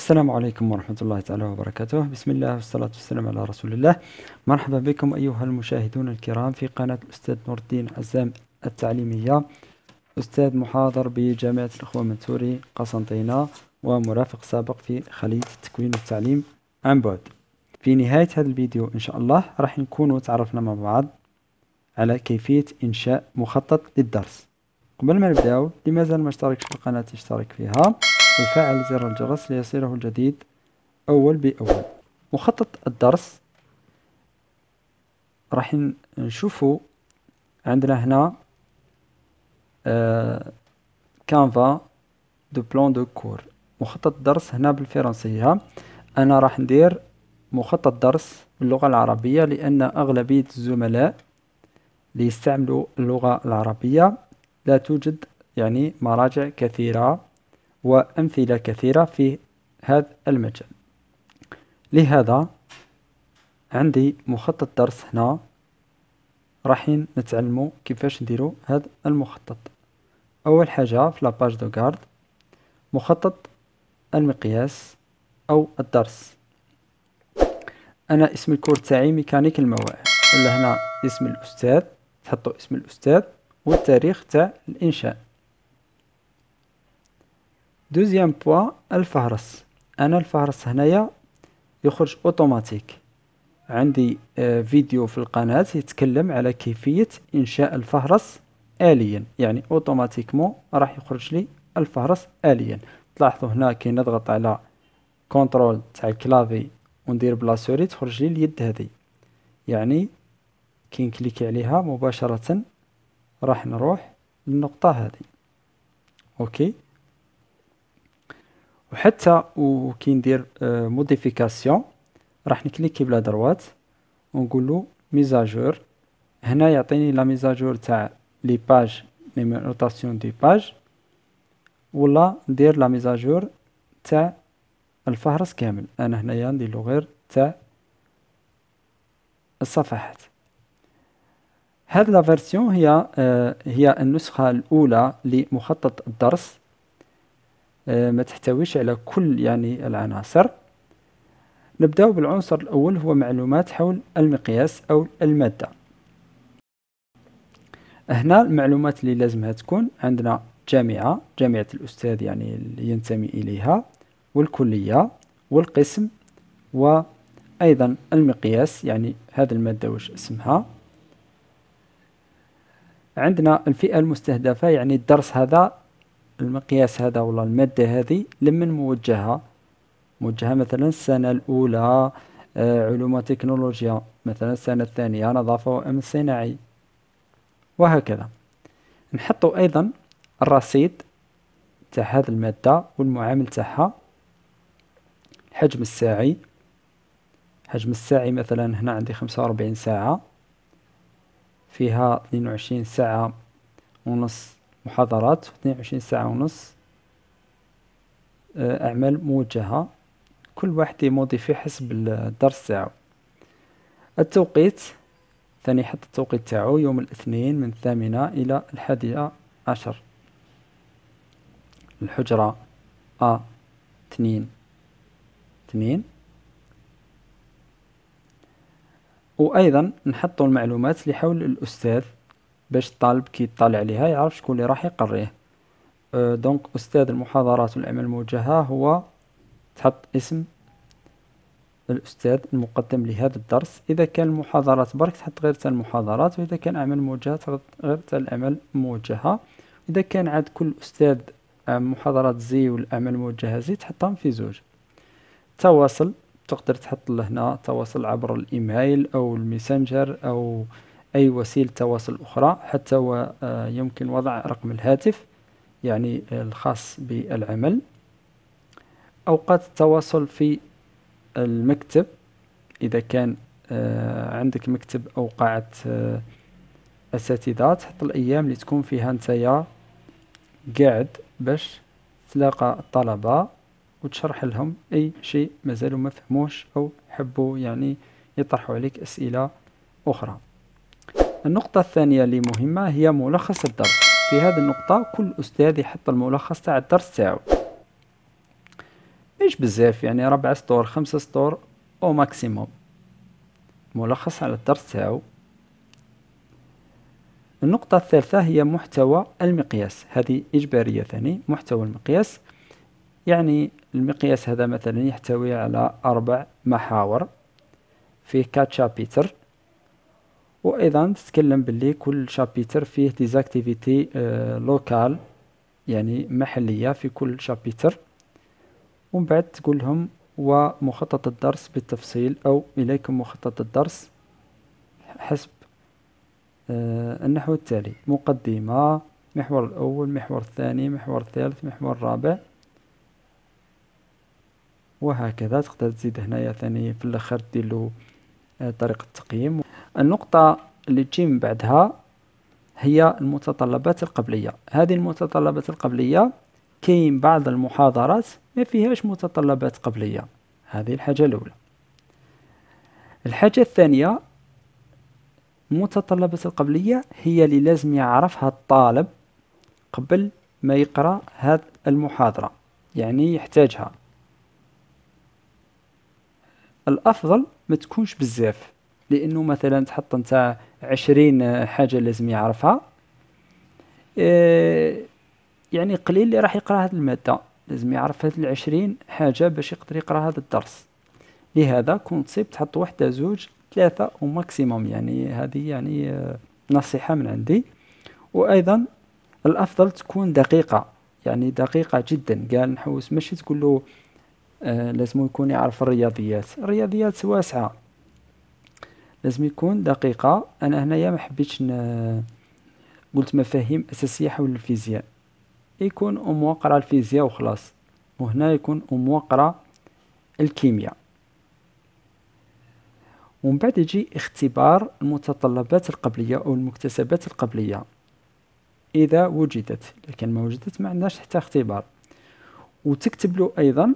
السلام عليكم ورحمة الله تعالى وبركاته. بسم الله والصلاة والسلام على رسول الله. مرحبا بكم أيها المشاهدون الكرام في قناة الأستاذ نور الدين عزام التعليمية، أستاذ محاضر بجامعة الأخوة منصوري قسنطينة ومرافق سابق في خلية التكوين والتعليم عن بعد. في نهاية هذا الفيديو إن شاء الله راح نكون تعرفنا مع بعض على كيفية إنشاء مخطط للدرس. قبل ما نبداو، اللي مازال ما اشتركش في القناة يشترك فيها ويفعل زر الجرس ليصله الجديد أول بأول. مخطط الدرس راح نشوفه عندنا هنا كانفا دو بلان دو كور. مخطط الدرس هنا بالفرنسية. أنا راح ندير مخطط درس باللغة العربية لأن أغلبية الزملاء اللي يستعملوا اللغة العربية لا توجد يعني مراجع كثيرة وأمثلة كثيرة في هذا المجال. لهذا عندي مخطط درس هنا راح نتعلموا كيفاش نديروا هذا المخطط. أول حاجة في لاباج دو غارد مخطط المقياس أو الدرس. أنا اسم الكور تاعي ميكانيك المواعيد، إلا هنا اسم الأستاذ، تحطوا اسم الأستاذ والتاريخ تاع الإنشاء. دوزيام بوا الفهرس. أنا الفهرس هنايا يخرج أوتوماتيك. عندي فيديو في القناة يتكلم على كيفية إنشاء الفهرس آليا، يعني أوتوماتيكمون راح يخرج لي الفهرس آليا. تلاحظوا هنا كي نضغط على كنترول تاع الكلافي وندير بلا سوري تخرج لي اليد هذه، يعني كي نكليكي عليها مباشرة راح نروح للنقطة هذه. أوكي. وحتى وكي ندير موديفيكاسيون راح نكليكي بلا دروات ونقولو ميزاجور. هنا يعطيني لا ميزاجور تاع لي باج نيميروطاسيون دي باج، ولا ندير لا ميزاجور تاع الفهرس كامل. انا هنايا نديرلو غير تاع الصفحات. هاد لا فيرسيون هي النسخة الأولى لمخطط الدرس، ما تحتويش على كل يعني العناصر. نبدأ بالعنصر الأول، هو معلومات حول المقياس أو المادة. هنا المعلومات اللي لازمها تكون عندنا جامعة الأستاذ يعني اللي ينتمي إليها، والكلية، والقسم، وأيضا المقياس يعني هذه المادة واش اسمها. عندنا الفئة المستهدفة، يعني الدرس هذا، المقياس هذا ولا المادة هذه لمن موجهة مثلا السنة الأولى علوم وتكنولوجيا، مثلا السنة الثانية نظافة وأمن صناعي، وهكذا. نحطوا أيضا الرصيد تاع هذه المادة والمعامل تاعها. الحجم الساعي، مثلا هنا عندي 45 ساعة، فيها 22 ساعة ونص محاضرات، 22 ساعة ونص أعمال موجهة، كل واحد يموديفي حسب الدرس تاعو. التوقيت ثاني حط التوقيت تاعو يوم الاثنين من 8 إلى 11. الحجرة A2-2. وأيضا نحطوا المعلومات اللي حول الأستاذ باش الطالب كي يطالع عليها يعرف شكون اللي راح يقريه. دونك أستاذ المحاضرات والأعمال الموجهة هو تحط اسم الأستاذ المقدم لهذا الدرس. إذا كان المحاضرات برك تحط غير تاع المحاضرات، وإذا كان أعمال موجهة تحط غير تاع الأعمال الموجهة. إذا كان عاد كل أستاذ محاضرات زي والأعمال الموجهة زي تحطهم في زوج. تواصل تقدر تحط له هنا تواصل عبر الإيميل أو الميسنجر أو أي وسيلة تواصل أخرى، حتى يمكن وضع رقم الهاتف يعني الخاص بالعمل. أوقات التواصل في المكتب، إذا كان عندك مكتب أو قاعة أساتذة تحط الأيام اللي تكون فيها نتايا قاعد باش تلاقى الطلبة وتشرح لهم أي شيء مازالوا ما فهموش أو حبوا يعني يطرحوا عليك أسئلة أخرى. النقطة الثانية اللي مهمة هي ملخص الدرس. في هذه النقطة كل أستاذ يحط الملخص تاع الدرس تاعو. ماهيش بزاف، يعني 4 سطور 5 سطور او ماكسيموم. ملخص على الدرس تاعو. النقطة الثالثة هي محتوى المقياس، هذه إجبارية ثاني. محتوى المقياس يعني المقياس هذا مثلا يحتوي على 4 محاور، فيه 4 شابيتر، وأيضا تتكلم باللي كل شابيتر فيه ديزاكتيفيتي لوكال، يعني محلية في كل شابيتر. ومن بعد تقول لهم ومخطط الدرس بالتفصيل، أو إليكم مخطط الدرس حسب النحو التالي: مقدمة، محور الأول، محور الثاني، محور الثالث، محور الرابع، وهكذا. تقدر تزيد هنايا ثاني في الآخر ديرلو طريقة التقييم. النقطة اللي تجي من بعدها هي المتطلبات القبلية. هذه المتطلبات القبلية كاين بعض المحاضرات ما فيهاش متطلبات قبلية، هذه الحاجة الأولى. الحاجة الثانية، المتطلبات القبلية هي اللي لازم يعرفها الطالب قبل ما يقرأ هذه المحاضرة، يعني يحتاجها. الأفضل ما تكونش بزاف، لأنه مثلا تحط انت 20 حاجة لازم يعرفها، يعني قليل اللي راح يقرأ هذه المادة. لازم يعرف هذه 20 حاجة باش يقدر يقرأ هذا الدرس. لهذا كون تصيب تحط وحدة، زوج، 3 وماكسيموم، يعني هذه يعني نصيحة من عندي. وأيضا الأفضل تكون دقيقة، يعني دقيقة جدا. قال نحوس ماشي تقول له لازم يكون يعرف الرياضيات. الرياضيات واسعة، لازم يكون دقيقة. أنا هنايا ما حبيتش قلت مفاهيم أساسية حول الفيزياء، يكون قرأ الفيزياء وخلاص، وهنا يكون قرأ الكيمياء. ومن بعد يجي اختبار المتطلبات القبلية أو المكتسبات القبلية إذا وجدت، لكن ما وجدت ما عندناش حتى اختبار. وتكتب له أيضا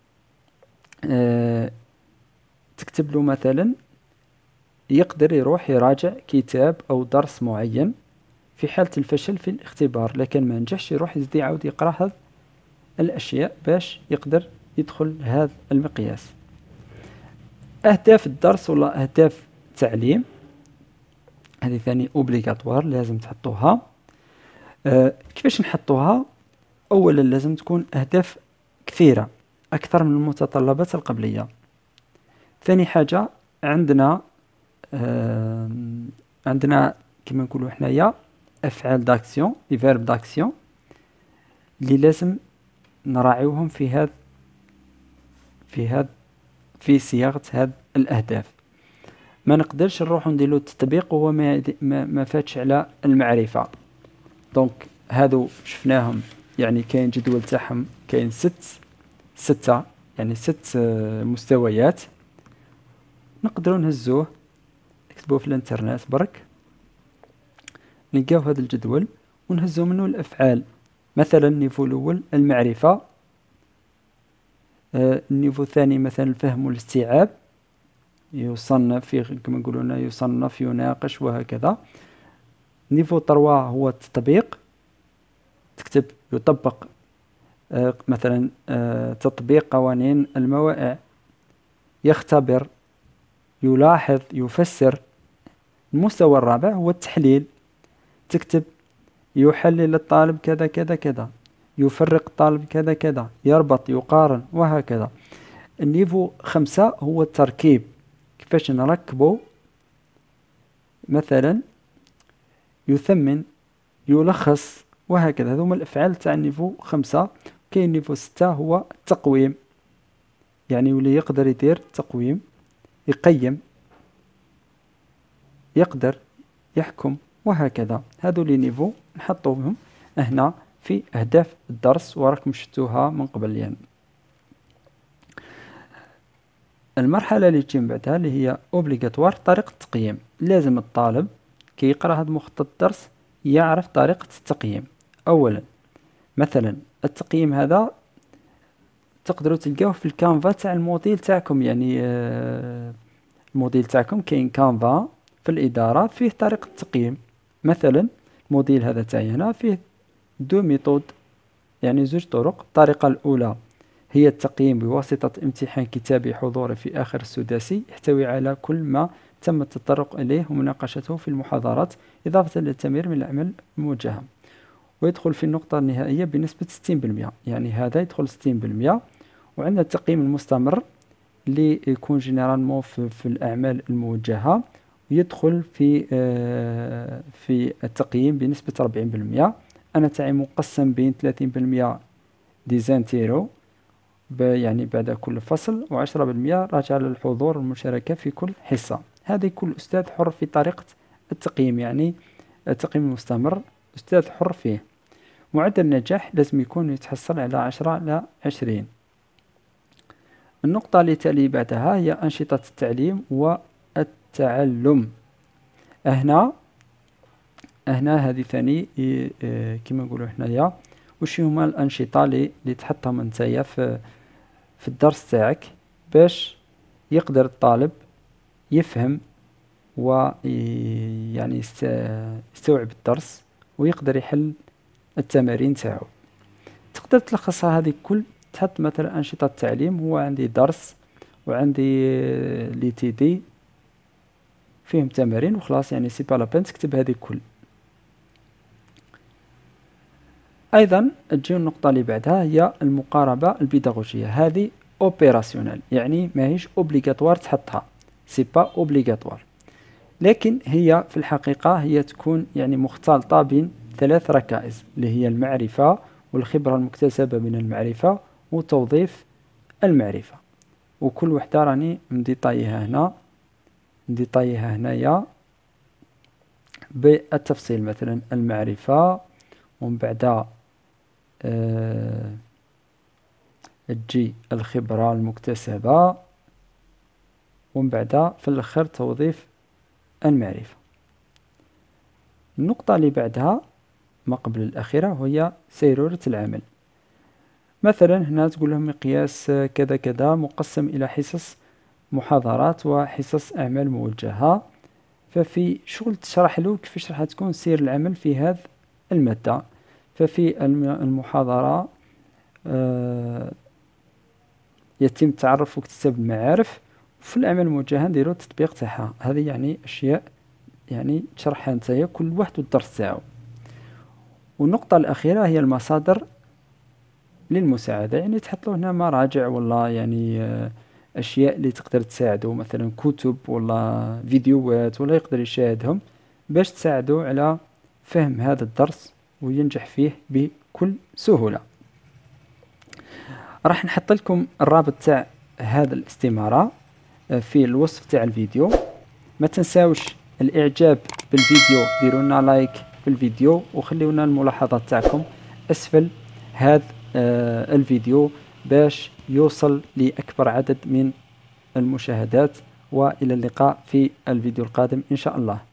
تكتب له مثلا يقدر يروح يراجع كتاب أو درس معين في حالة الفشل في الاختبار، لكن ما نجحش يروح يزيد يعاود يقرأ هذه الأشياء باش يقدر يدخل هذا المقياس. أهداف الدرس ولا أهداف التعليم هذه ثاني اوبليغاتوار، لازم تحطوها. كيفاش نحطوها؟ أولا لازم تكون أهداف كثيرة أكثر من المتطلبات القبلية. ثاني حاجة عندنا كما نقولوا حنايا أفعال داكسيون، لي فيرب داكسيون، اللي لازم نراعيوهم في صياغة هذه الأهداف. ما نقدرش نروح نديرو التطبيق وهو ما فاتش على المعرفة. دونك هادو شفناهم، يعني كاين جدول تاعهم، كاين ستة يعني 6 مستويات. نقدروا نهزوه، نكتبوه في الانترنت برك، نلقاو هذا الجدول ونهزو منه الأفعال. مثلا النيفو الأول المعرفة، النيفو الثاني مثلا الفهم والاستيعاب، يصنف كما نقولون يصنف، يناقش، وهكذا. نيفو 3 هو التطبيق، تكتب يطبق مثلا تطبيق قوانين الموائع، يختبر، يلاحظ، يفسر. المستوى الرابع هو التحليل، تكتب يحلل الطالب كذا كذا كذا، يفرق الطالب كذا كذا، يربط، يقارن، وهكذا. النيفو 5 هو التركيب، كيفاش نركبه، مثلا يثمن، يلخص، وهكذا. هذوما الأفعال تاع النيفو 5. كاين نيفو 6 هو التقويم، يعني يولي يقدر يدير تقويم، يقيم، يقدر يحكم، وهكذا. هذو لي نيفو نحطوهم هنا في أهداف الدرس، وراكم شفتوها من قبل. يعني المرحلة اللي تجي من بعدها اللي هي اوبليغاتوار، طريقة التقييم. لازم الطالب كي يقرأ هذا مخطط الدرس يعرف طريقة التقييم. أولا مثلا التقييم هذا تقدروا تلقاوه في الكانفا تاع الموديل تاعكم، يعني الموديل تاعكم كاين كانفا في الإدارة فيه طريقة التقييم. مثلا الموديل هذا تاعي هنا فيه 2 ميثود، يعني 2 طرق. الطريقة الأولى هي التقييم بواسطة امتحان كتابي حضوري في آخر السداسي، يحتوي على كل ما تم التطرق إليه ومناقشته في المحاضرات، إضافة للتمرير من الأعمال الموجهة. ويدخل في النقطة النهائية بنسبة 60%، يعني هذا يدخل 60%. وعندنا التقييم المستمر اللي يكون جينيرالمون في الأعمال الموجهة، يدخل في التقييم بنسبة 40%. أنا تاعي مقسم بين 30% ديزانتيرو يعني بعد كل فصل، و10% راجع للحضور والمشاركة في كل حصة. هذا يكون الأستاذ حر في طريقة التقييم، يعني التقييم المستمر أستاذ حر فيه. معدل النجاح لازم يكون يتحصل على 10/20. النقطة اللي تلي بعدها هي أنشطة التعليم والتعلم. هنا هذه ثاني كما نقولوا حنايا وش هما الأنشطة اللي تحطهم نتايا في الدرس تاعك باش يقدر الطالب يفهم ويعني يستوعب الدرس ويقدر يحل التمارين تاعو. تقدر تلخصها هذه كل، تحط مثلا أنشطة التعليم، هو عندي درس وعندي لي تي دي فيهم تمارين وخلاص، يعني سي با لا بين تكتب هذه كل. أيضا تجي النقطة اللي بعدها هي المقاربة البيداغوجية. هذه اوبيراسيونيل، يعني ماهيش اوبليغاتوار تحطها، سي با اوبليغاتوار، لكن هي في الحقيقة هي تكون يعني مختلطة بين 3 ركائز اللي هي المعرفة والخبرة المكتسبة من المعرفة وتوظيف المعرفة. وكل وحدة راني مديطايها هنايا بالتفصيل. مثلا المعرفة، ومن بعد تجي الخبرة المكتسبة، ومن بعد في الأخير توظيف المعرفة. النقطة اللي بعدها ما قبل الأخيرة هي سيرورة العمل. مثلا هنا تقول لهم مقياس كذا كذا مقسم إلى حصص محاضرات وحصص أعمال موجهة، ففي شغل تشرح له كيفاش راح تكون سير العمل في هذه المادة. ففي المحاضرة يتم التعرف واكتساب المعارف، وفي الأعمال الموجهة نديرو التطبيق تاعها. هذه يعني أشياء يعني تشرحها نتايا كل واحد والدرس تاعو. والنقطة الأخيرة هي المصادر للمساعدة، يعني تحط له هنا مراجع ولا يعني أشياء اللي تقدر تساعده، مثلا كتب ولا فيديوهات ولا يقدر يشاهدهم باش تساعده على فهم هذا الدرس وينجح فيه بكل سهولة. راح نحط لكم الرابط تاع هذا الاستمارة في الوصف تاع الفيديو. ما تنساوش الإعجاب بالفيديو، ديروا لنا لايك في الفيديو وخليوا لنا الملاحظات تاعكم أسفل هذا الفيديو باش يوصل لأكبر عدد من المشاهدات. وإلى اللقاء في الفيديو القادم إن شاء الله.